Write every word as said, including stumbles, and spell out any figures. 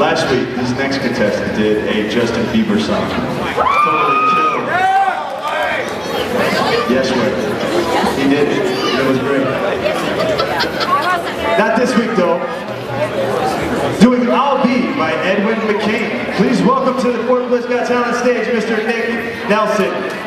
Last week, this next contestant did a Justin Bieber song. Totally killed. Yes, right. He did it. It was great. Not this week, though. Doing I'll Be by Edwin McCain. Please welcome to the Fort Bliss Got Talent stage, Mister Nick Nelson.